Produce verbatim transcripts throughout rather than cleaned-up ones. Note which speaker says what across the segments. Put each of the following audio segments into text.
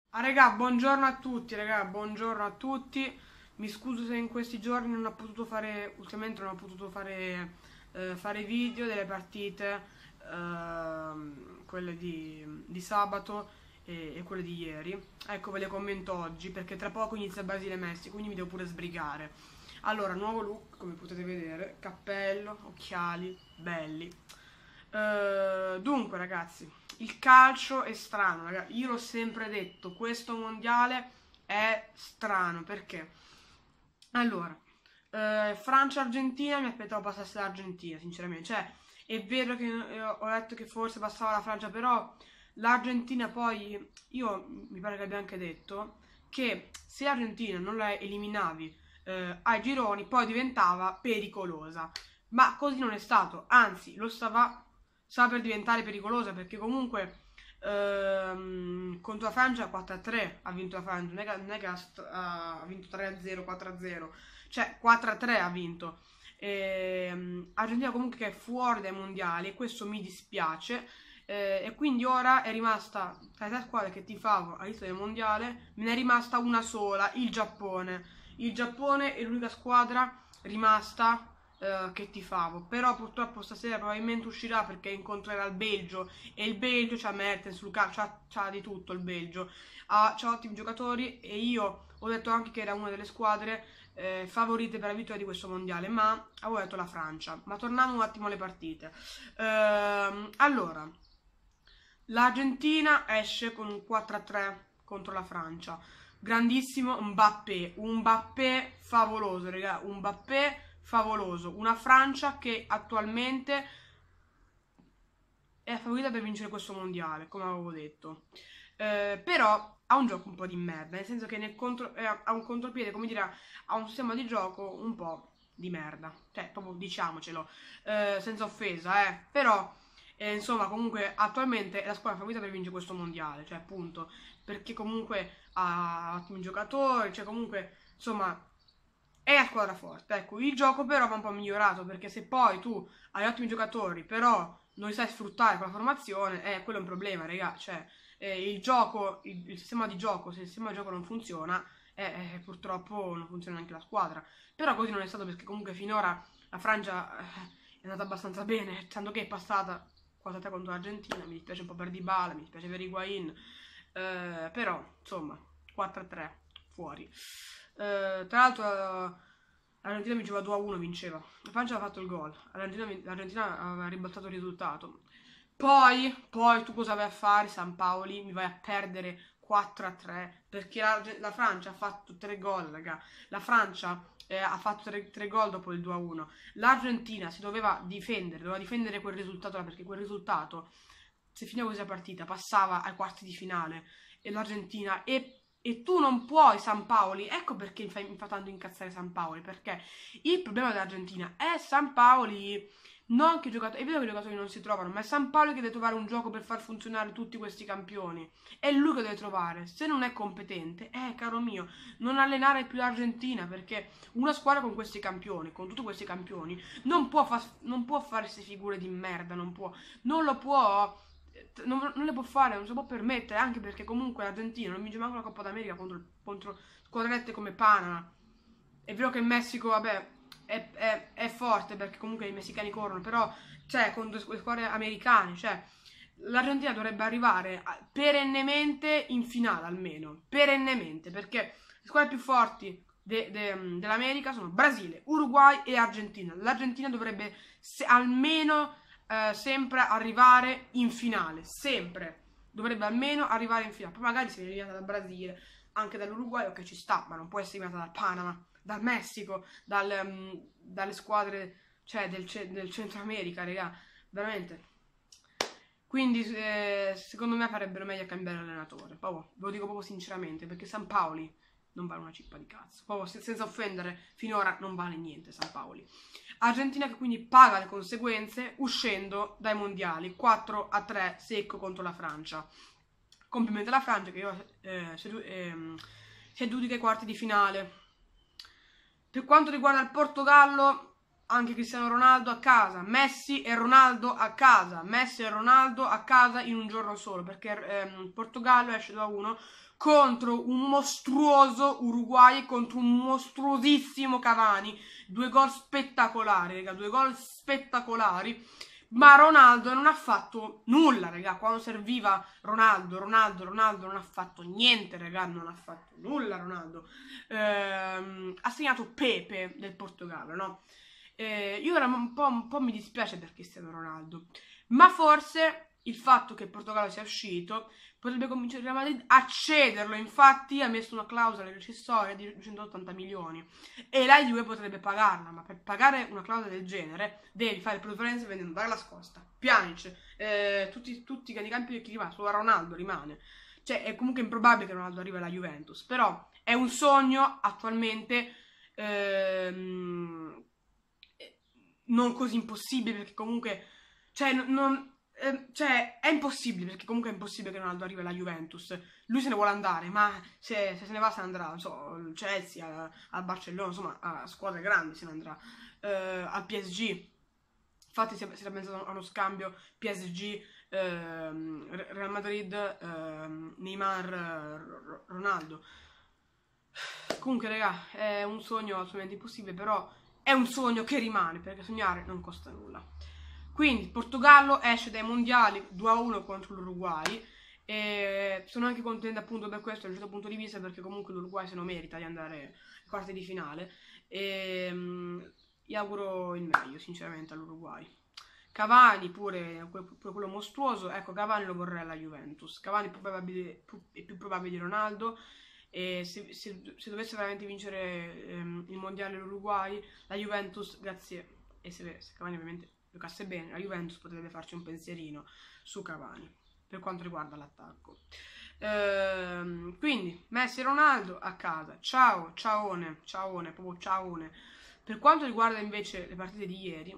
Speaker 1: Ah, raga, buongiorno a tutti, raga, buongiorno a tutti. Mi scuso se in questi giorni non ho potuto fare, ultimamente non ho potuto fare, eh, fare video delle partite, ehm, quelle di, di sabato e, e quelle di ieri. Ecco, ve le commento oggi perché tra poco inizia Brasile-Messico, quindi mi devo pure sbrigare. Allora, nuovo look, come potete vedere, cappello, occhiali, belli. Eh, dunque, ragazzi, il calcio è strano, ragazzi. Io l'ho sempre detto, questo mondiale è strano perché allora, eh, Francia-Argentina mi aspettavo passasse l'Argentina, sinceramente. Cioè, è vero che eh, ho detto che forse passava la Francia, però l'Argentina poi, io mi pare che abbia anche detto che se l'Argentina non la eliminavi eh, ai gironi, poi diventava pericolosa. Ma così non è stato, anzi, lo stava, stava per diventare pericolosa perché comunque ehm, contro la Francia quattro a tre ha vinto la Francia, non è che, non è che ha, st- ha vinto tre a zero, quattro a zero, cioè quattro a tre ha vinto. Ehm, Argentina comunque che è fuori dai mondiali e questo mi dispiace. Eh, e quindi ora è rimasta tra le tre squadre che tifavo all'inizio del mondiale, me ne è rimasta una sola, il Giappone. Il Giappone è l'unica squadra rimasta eh, che tifavo, però purtroppo stasera probabilmente uscirà perché incontrerà il Belgio e il Belgio c'ha Mertens, Lukaku, c'ha, c'ha di tutto il Belgio, ha, c'ha ottimi giocatori e io ho detto anche che era una delle squadre eh, favorite per la vittoria di questo mondiale, ma avevo detto la Francia. Ma torniamo un attimo alle partite. Ehm, allora, l'Argentina esce con un quattro a tre contro la Francia. Grandissimo Mbappé, un Mbappé favoloso, raga, un Mbappé favoloso. Una Francia che attualmente è favorita per vincere questo mondiale, come avevo detto. Eh, però ha un gioco un po' di merda, nel senso che nel contro- eh, ha un contropiede, come dire, ha un sistema di gioco un po' di merda. Cioè, proprio diciamocelo, eh, senza offesa, eh. Però, eh, insomma, comunque attualmente è la squadra favorita per vincere questo mondiale, cioè, appunto, perché comunque ha ottimi giocatori, cioè, comunque, insomma, è la squadra forte. Ecco, il gioco però va un po' migliorato, perché se poi tu hai ottimi giocatori, però non li sai sfruttare con la formazione, eh, quello è un problema, raga. Cioè, eh, il gioco, il, il sistema di gioco, se il sistema di gioco non funziona, eh, eh, purtroppo non funziona neanche la squadra. Però così non è stato perché comunque finora la Francia eh, è andata abbastanza bene, tanto che è passata quattro a tre contro l'Argentina, mi dispiace un po' per Dybala, mi dispiace per Higuain, eh, però insomma quattro a tre fuori. Eh, tra l'altro eh, l'Argentina vinceva due a uno, vinceva. La Francia aveva fatto il gol, l'Argentina, l'Argentina aveva ribaltato il risultato. Poi, poi tu cosa vai a fare, San Paoli? Mi vai a perdere quattro a tre perché la, la Francia ha fatto tre gol, raga. La Francia eh, ha fatto tre gol dopo il due a uno. L'Argentina si doveva difendere, doveva difendere quel risultato là, perché quel risultato, se finiva così la partita, passava ai quarti di finale e l'Argentina e e tu non puoi San Paoli, ecco perché mi fa, mi fa tanto incazzare San Paoli, perché il problema dell'Argentina è San Paoli, non che i giocatori, è vero che i giocatori non si trovano, ma è San Paoli che deve trovare un gioco per far funzionare tutti questi campioni, è lui che deve trovare, se non è competente, eh caro mio, non allenare più l'Argentina, perché una squadra con questi campioni, con tutti questi campioni, non può, fa, non può fare queste figure di merda, non può, non lo può non, non le può fare, non si può permettere, anche perché comunque l'Argentina non vince manco la Coppa d'America contro, contro squadrette come Panama. È vero che il Messico, vabbè, è, è, è forte perché comunque i messicani corrono, però, cioè, contro le squadre americane, cioè, l'Argentina dovrebbe arrivare a, perennemente in finale, almeno, perennemente, perché le squadre più forti de, de, dell'America sono Brasile, Uruguay e Argentina. L'Argentina dovrebbe se, almeno eh, sempre arrivare in finale, sempre. Dovrebbe almeno arrivare in finale. Poi magari si è eliminata dal Brasile, anche dall'Uruguay, ok ci sta, ma non può essere eliminata dal Panama, dal Messico, dal, um, dalle squadre, cioè del, del Centro America, raga, veramente. Quindi eh, secondo me farebbero meglio a cambiare allenatore. Proprio, ve lo dico proprio sinceramente, perché San Paoli non vale una cippa di cazzo. Proprio se- senza offendere, finora non vale niente San Paoli. Argentina che quindi paga le conseguenze uscendo dai mondiali. quattro a tre secco contro la Francia. Complimenti alla Francia che io, eh, sedu- ehm, si è giudica ai quarti di finale. Per quanto riguarda il Portogallo, anche Cristiano Ronaldo a casa, Messi e Ronaldo a casa, Messi e Ronaldo a casa in un giorno solo, perché ehm, Portogallo esce due a uno contro un mostruoso Uruguay, contro un mostruosissimo Cavani. Due gol spettacolari, raga, due gol spettacolari. Ma Ronaldo non ha fatto nulla, raga. Quando serviva Ronaldo, Ronaldo, Ronaldo non ha fatto niente, raga. Non ha fatto nulla Ronaldo. Ehm, ha segnato Pepe del Portogallo, no? Eh, io ora un po', un po' mi dispiace per Cristiano Ronaldo. Ma forse il fatto che il Portogallo sia uscito potrebbe convincere il Real Madrid a cederlo. Infatti ha messo una clausola recessoria di duecentottanta milioni e la Juve potrebbe pagarla, ma per pagare una clausola del genere devi fare preferenze vendendo Douglas Costa, Pjanic, eh, tutti, tutti i campi di chi rimane, solo Ronaldo rimane. Cioè è comunque improbabile che Ronaldo arrivi alla Juventus, però è un sogno attualmente ehm, non così impossibile, perché comunque cioè non Cioè, è impossibile, perché comunque è impossibile che Ronaldo arrivi alla Juventus. Lui se ne vuole andare, ma se, se se ne va se ne andrà, non so, al Chelsea, al Barcellona, insomma, a squadre grandi se ne andrà, uh, al P S G. Infatti si era pensato a uno scambio P S G, uh, Real Madrid, uh, Neymar, Ronaldo. Comunque, raga, è un sogno assolutamente impossibile, però è un sogno che rimane, perché sognare non costa nulla. Quindi il Portogallo esce dai mondiali due a uno contro l'Uruguay e sono anche contenta appunto per questo da un certo punto di vista, perché comunque l'Uruguay se lo merita di andare ai quarti di finale e um, gli auguro il meglio sinceramente all'Uruguay. Cavani pure, pure quello mostruoso, ecco Cavani lo vorrei alla Juventus. Cavani è più probabile, è più probabile di Ronaldo e se, se, se dovesse veramente vincere um, il mondiale l'Uruguay, la Juventus, grazie, e se, se Cavani ovviamente giocasse bene, la Juventus potrebbe farci un pensierino su Cavani per quanto riguarda l'attacco. Ehm, quindi Messi e Ronaldo a casa, ciao, ciaone, ciaone, proprio ciaone. Per quanto riguarda invece le partite di ieri,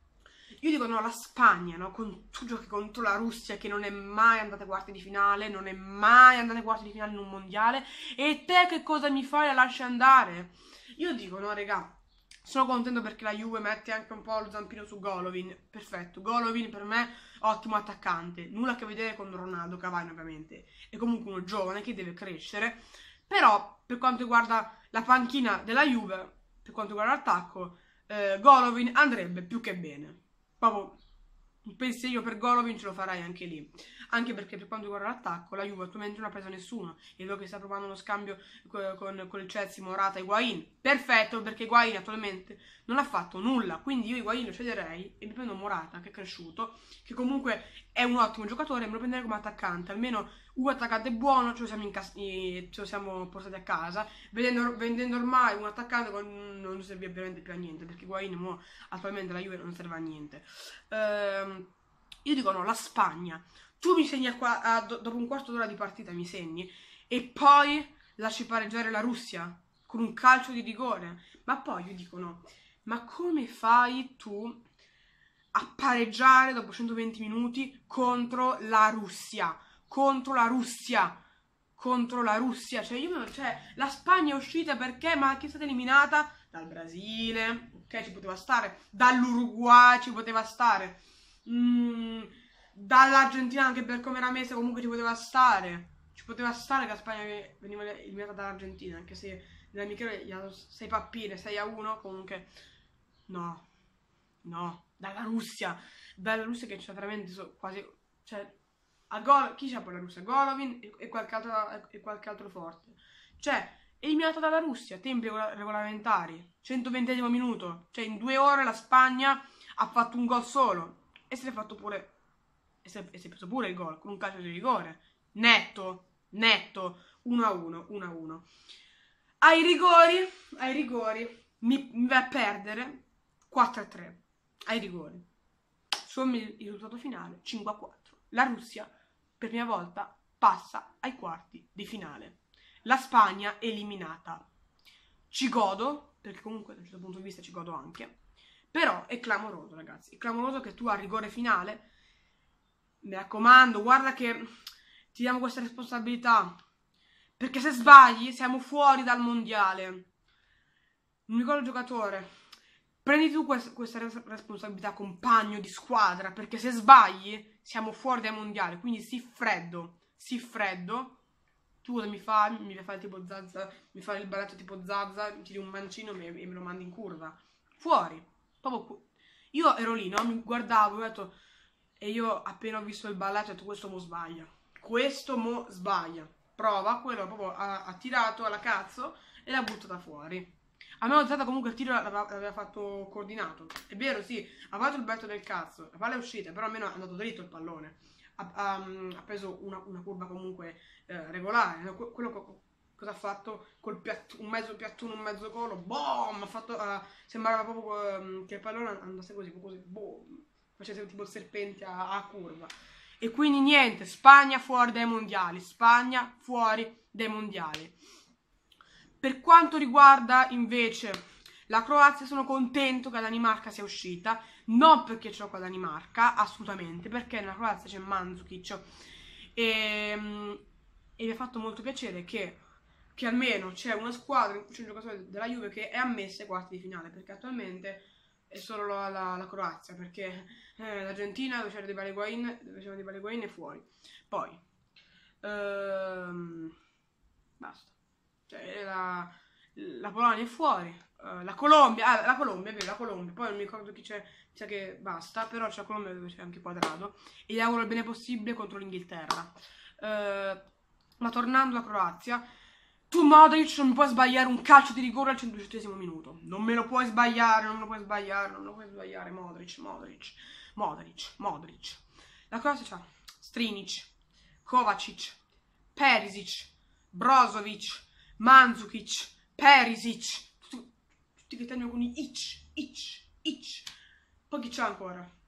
Speaker 1: io dico no, la Spagna, no? Con, tu giochi contro la Russia che non è mai andata ai quarti di finale, non è mai andata ai quarti di finale in un mondiale, e te che cosa mi fai? La lasci andare? Io dico no, regà, sono contento perché la Juve mette anche un po' lo zampino su Golovin. Perfetto, Golovin per me ottimo attaccante, nulla a che vedere con Ronaldo, Cavani ovviamente. È comunque uno giovane che deve crescere. Però per quanto riguarda la panchina della Juve, per quanto riguarda l'attacco, eh, Golovin andrebbe più che bene. Proprio un pensiero per Golovin ce lo farai anche lì. Anche perché per quanto riguarda l'attacco, la Juve attualmente non ha preso nessuno. E vedo che sta provando uno scambio con, con, con il Chelsea, Morata e Higuain. Perfetto, perché Higuain attualmente non ha fatto nulla. Quindi io Higuain lo cederei e mi prendo Morata, che è cresciuto, che comunque è un ottimo giocatore, e me lo prenderei come attaccante. Almeno un attaccante buono, ce lo siamo, ce lo siamo portati a casa. Vendendo, vendendo ormai un attaccante non serve veramente più a niente, perché Higuain mo, attualmente la Juve non serve a niente. Ehm, io dico no, la Spagna. Tu mi segni qua, a, dopo un quarto d'ora di partita mi segni e poi lasci pareggiare la Russia con un calcio di rigore. Ma poi io dico no, ma come fai tu a pareggiare dopo centoventi minuti contro la Russia? Contro la Russia, contro la Russia, cioè io cioè la Spagna è uscita perché? Ma che è stata eliminata dal Brasile, ok, ci poteva stare, dall'Uruguay ci poteva stare, mm, dall'Argentina anche per come era messa comunque ci poteva stare, ci poteva stare che la Spagna veniva eliminata dall'Argentina, anche se nell'amichevole gli ha dato sei pappine, sei a uno, comunque no, no, dalla Russia, dalla Russia che c'è veramente so, quasi, cioè a Gol chi c'è poi la Russia? Golovin e, e, qualche altro, e qualche altro forte. Cioè, eliminata dalla Russia, tempi regolamentari, centoventesimo minuto. Cioè, in due ore la Spagna ha fatto un gol solo. E se l'è fatto pure. E si è preso pure il gol con un calcio di rigore. Netto, netto. uno a uno, uno a uno. Ai rigori, ai rigori, mi, mi va a perdere quattro a tre. Ai rigori. Sommi il risultato finale, cinque a quattro. La Russia, per prima volta, passa ai quarti di finale. La Spagna eliminata. Ci godo, perché comunque da un certo punto di vista ci godo anche, però è clamoroso, ragazzi. È clamoroso che tu al rigore finale, mi raccomando, guarda che ti diamo questa responsabilità, perché se sbagli siamo fuori dal mondiale. Non mi ricordo il giocatore. Prendi tu questa, questa responsabilità, compagno di squadra, perché se sbagli siamo fuori dai mondiali. Quindi sii freddo, sii freddo, tu cosa mi fai? Mi fai fare tipo Zazza, mi fai il balletto tipo Zazza, mi tiri un mancino e me lo mandi in curva. Fuori. Proprio io ero lì, no? Mi guardavo, ho detto, e io appena ho visto il balletto ho detto questo mo sbaglia. Questo mo sbaglia. Prova, quello proprio ha, ha tirato alla cazzo e l'ha buttata fuori. A me Zazza comunque il tiro l'aveva fatto coordinato. È vero, sì, ha fatto il balletto del cazzo, la palla è uscita, però almeno è andato dritto il pallone. Ha, ha, ha preso una, una curva comunque eh, regolare. Quello che cosa ha fatto col piatto, un mezzo piattone, un mezzo colo, boom, ha fatto, uh, sembrava proprio um, che il pallone andasse così, così, boom, facesse tipo il serpente a, a curva. E quindi niente, Spagna fuori dai mondiali, Spagna fuori dai mondiali. Per quanto riguarda invece la Croazia, sono contento che la Danimarca sia uscita, non perché c'ho con la Danimarca, assolutamente, perché nella Croazia c'è Mandzukic e, e mi ha fatto molto piacere che, che almeno c'è una squadra, c'è un giocatore della Juve che è ammessa ai quarti di finale, perché attualmente è solo la, la, la Croazia, perché eh, l'Argentina dove c'era Di Higuaín, dove c'era Di Higuaín è fuori. Poi ehm, basta. Cioè, la, la Polonia è fuori, uh, la Colombia, ah, la Colombia, è vero, la Colombia, poi non mi ricordo chi c'è, c'è che basta, però c'è la Colombia dove c'è anche Quadrado, e gli auguro il bene possibile contro l'Inghilterra. Uh, ma tornando alla Croazia, tu Modric non mi puoi sbagliare un calcio di rigore al centodicesimo minuto, non me lo puoi sbagliare, non me lo puoi sbagliare, non me lo puoi sbagliare, Modric, Modric, Modric, Modric. La Croazia c'ha Strinic, Kovacic, Perisic, Brozovic, Mandzukic, Perisic, tutti, tutti che terminano con i ic, ic, ic. Poi chi c'è ancora? Non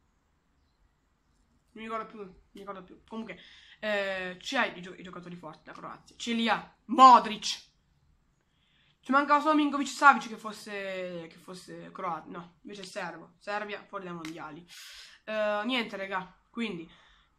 Speaker 1: mi ricordo più, non mi ricordo più. Comunque, eh, c'hai i, gio i giocatori forti da Croazia. Ce li ha Modric. Ci mancava solo Minkovic Savic che fosse, che fosse croato. No, invece è serbo. Serbia fuori dai mondiali. Uh, niente, raga. Quindi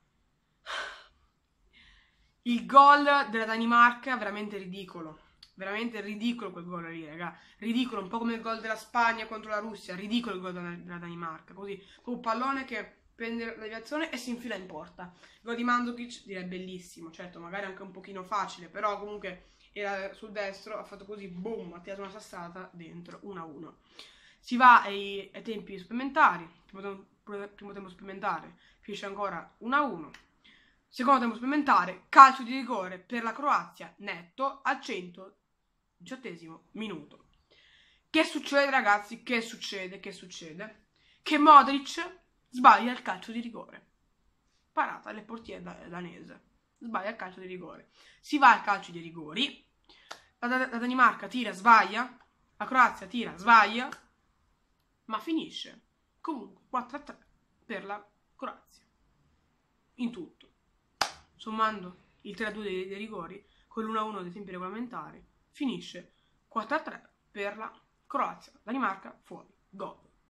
Speaker 1: il gol della Danimarca è veramente ridicolo. Veramente ridicolo quel gol lì, raga. Ridicolo, un po' come il gol della Spagna contro la Russia. Ridicolo il gol della, della Danimarca. Così, un pallone che prende la deviazione e si infila in porta. Il gol di Mandzukic direi bellissimo. Certo, magari anche un pochino facile, però comunque era sul destro, ha fatto così, boom, ha tirato una sassata dentro, uno a uno. Si va ai, ai tempi supplementari. Primo tempo, primo tempo supplementare finisce ancora uno a uno. Secondo tempo supplementare, calcio di rigore per la Croazia, netto, al centodiciottesimo minuto. Che succede, ragazzi? Che succede? Che succede? Che Modric sbaglia il calcio di rigore. Parata alle portiere danese. Sbaglia il calcio di rigore. Si va al calcio di rigori. La, la, la Danimarca tira, sbaglia. La Croazia tira, sbaglia. Ma finisce comunque quattro a tre per la Croazia. In tutto. Sommando il tre a due dei, dei rigori con l'uno a uno dei tempi regolamentari, finisce quattro a tre per la Croazia. Danimarca fuori. Gol.